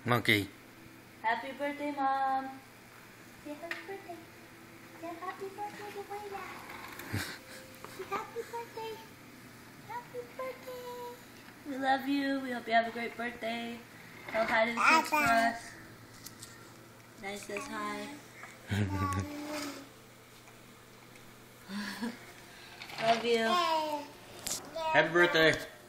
Monkey. Happy birthday, Mom. Say happy birthday. Say happy birthday to Wayla. Say happy birthday. Happy birthday. We love you. We hope you have a great birthday. Tell hi to the kids for us. Nice says hi. Love you. Happy birthday.